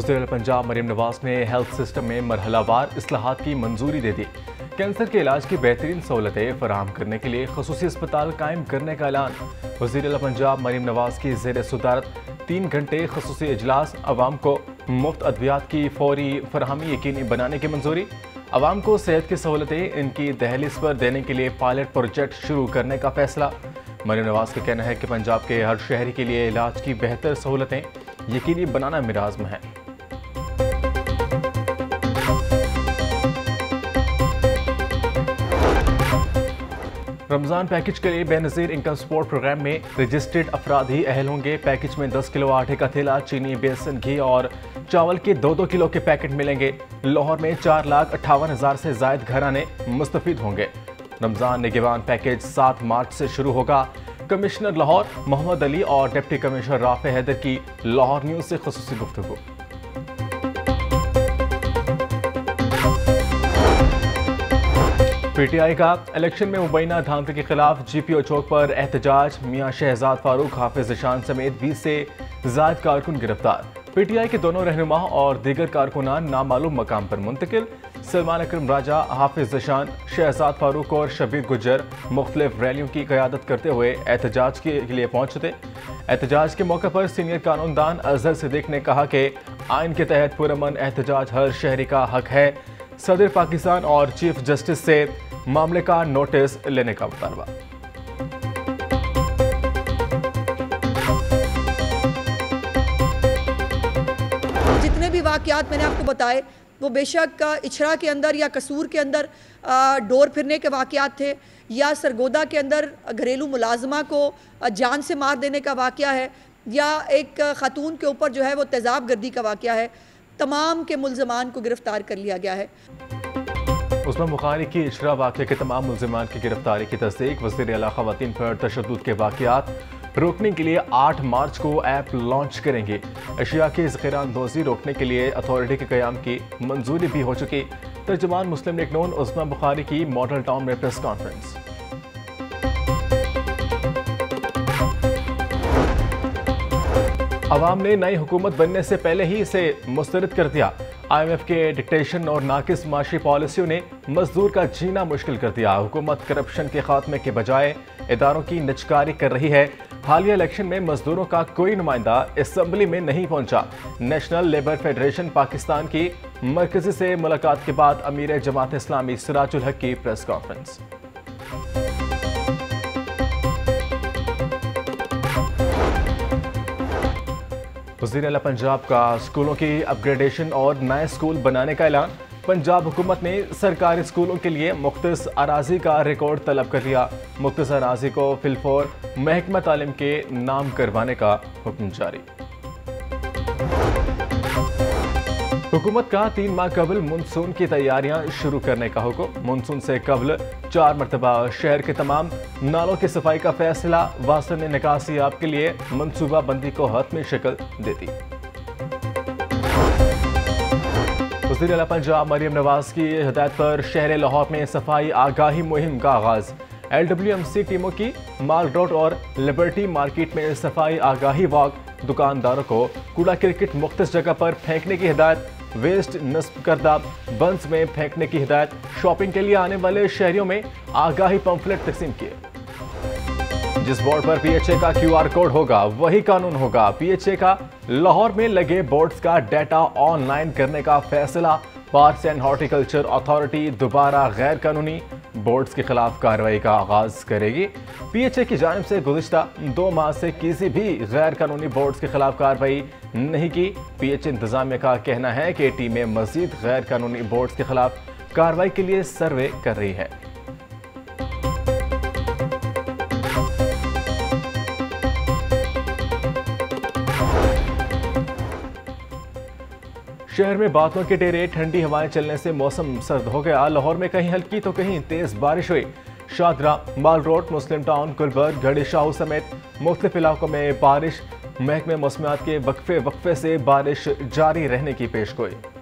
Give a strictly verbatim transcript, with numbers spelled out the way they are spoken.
वज़ीर पंजाब मरीम नवाज ने health system में मरहलावार इस्लाहात की मंजूरी दे दी। कैंसर के इलाज की बेहतरीन सहूलतें फराहम करने के लिए खसूसी अस्पताल कायम करने का ऐलान। वज़ीर पंजाब मरीम नवाज की ज़ेर सदारत तीन घंटे खसूसी इजलास, अवाम को मुफ्त अद्वियात की फौरी फराहमी यकीनी बनाने की मंजूरी। अवाम को सेहत की सहूलतें इनकी दहलीज पर देने के लिए पायलट प्रोजेक्ट शुरू करने का फैसला। मरीम नवाज का कहना है कि पंजाब के हर शहरी के लिए इलाज की बेहतर सहूलतें यकीनी बनाना मेरा आज़म है। रमज़ान पैकेज के लिए बेनज़ीर इनकम सपोर्ट प्रोग्राम में रजिस्टर्ड अफराद ही अहल होंगे। पैकेज में दस किलो आटे का थैला, चीनी, बेसन, घी और चावल के दो दो किलो के पैकेट मिलेंगे। लाहौर में चार लाख अट्ठावन हजार से जायद घराने मुस्तफीद होंगे। रमज़ान निगरान पैकेज सात मार्च से शुरू होगा। कमिश्नर लाहौर मोहम्मद अली और डिप्टी कमिश्नर राफे हैदर की लाहौर न्यूज़ से खुसूसी गुफ्तगू। पीटीआई का इलेक्शन में मुबैना धांधली के खिलाफ जीपीओ चौक पर एहतजाज। मियां शहजाद फारूक, हाफिज ईशान समेत बीस से जायद कारकुन गिरफ्तार। पीटीआई के दोनों रहनुमा और दीगर कारकुनान नामालूम मकाम पर मुंतकिल। सलमान अकरम राजा, हाफिज ईशान, शहजाद फारूक और शबीर गुज्जर मुख्तलिफ रैलियों की क़यादत करते हुए एहतजाज के लिए पहुंचते। एहतजाज के मौके पर सीनियर कानूनदान अजहर सिद्दीक ने कहा कि आइन के तहत पुरअमन एहतजाज हर शहरी का हक है। सदर पाकिस्तान और चीफ जस्टिस से मामले का नोटिस लेने का मुतालबा। जितने भी वाकयात मैंने आपको बताए वो बेशक इछरा के अंदर या कसूर के अंदर डोर फिरने के वाकयात थे, या सरगोदा के अंदर घरेलू मुलाजमा को जान से मार देने का वाकया है, या एक खातून के ऊपर जो है वो तेजाब गर्दी का वाकया है। तमाम के मुल्ज़मान को गिरफ्तार कर लिया गया है। उस्मान बुखारी की इशरा वाक़े के तमाम मुल्ज़िमान की गिरफ्तारी की तस्दीक। वज़ीर आला ख़वातीन पर तशद्दुद के वाक़यात रोकने के लिए आठ मार्च को ऐप लॉन्च करेंगे। अशिया की ज़ख़ीरा अंदोज़ी रोकने के लिए अथॉरिटी के क़याम की मंजूरी भी हो चुकी। तर्जुमान मुस्लिम लीग नून उस्मान बुखारी की मॉडल टाउन में प्रेस कॉन्फ्रेंस। अवाम ने नई हुकूमत बनने से पहले ही इसे मुस्तरद कर दिया। आई एम एफ के डिक्टेशन और नाकिस माशी पॉलिसियों ने मजदूर का जीना मुश्किल कर दिया। हुकूमत करप्शन के खात्मे के बजाय इदारों की निचकारी कर रही है। हालिया इलेक्शन में मजदूरों का कोई नुमाइंदा असम्बली में नहीं पहुंचा। नेशनल लेबर फेडरेशन पाकिस्तान की मरकजी से मुलाकात के बाद अमीर जमात इस्लामी सिराजुल हक की प्रेस कॉन्फ्रेंस। वज़ीर आला पंजाब का स्कूलों की अपग्रेडेशन और नए स्कूल बनाने का ऐलान। पंजाब हुकूमत ने सरकारी स्कूलों के लिए मुख्तस अराजी का रिकॉर्ड तलब कर लिया। मुख्तस अराजी को फिलफोर महकमा तालीम के नाम करवाने का हुक्म जारी। हुकूमत का तीन माह कबल मानसून की तैयारियां शुरू करने का हुक्म। मानसून से कबल चार मरतबा शहर के तमाम नालों की सफाई का फैसला। वासन ने निकासी आप के लिए मनसूबा बंदी को हतमी शक्ल दे दी। वज़ीर आला पंजाब मरीम नवाज की हिदायत पर शहर लाहौर में सफाई आगाही मुहिम का आगाज। एल डब्ल्यू एम सी टीमों की माल रोड और लिबर्टी मार्केट में सफाई आगाही वॉक। दुकानदारों को कूड़ा क्रिकेट मुख्तस जगह पर फेंकने की हिदायत। वेस्ट नस्ब करदा बंस में फेंकने की हिदायत। शॉपिंग के लिए आने वाले शहरियों में आगाही पंफलेट तकसीम किए। जिस बोर्ड पर पीएचए का क्यूआर कोड होगा वही कानून होगा। पीएचए का लाहौर में लगे बोर्ड्स का डाटा ऑनलाइन करने का फैसला। पार्क्स एंड हॉर्टिकल्चर अथॉरिटी दोबारा गैर कानूनी बोर्ड्स के खिलाफ कार्रवाई का आगाज करेगी। पीएचए की जानिब से गुज़िश्ता दो माह से किसी भी गैर कानूनी बोर्ड्स के खिलाफ कार्रवाई नहीं की। पीएचए इंतजामिया का कहना है कि टीमें मजीद गैर कानूनी बोर्ड्स के खिलाफ कार्रवाई के लिए सर्वे कर रही है। शहर में बादलों के डेरे, ठंडी हवाएं चलने से मौसम सर्द हो गया। लाहौर में कहीं हल्की तो कहीं तेज बारिश हुई। Shahdara, Mall Road, Muslim Town, Gulberg, Garhi Shahu समेत मुख्तलिफ इलाकों में बारिश। महकमे मौसमियात के वक्फे वक्फे से बारिश जारी रहने की पेशगोई।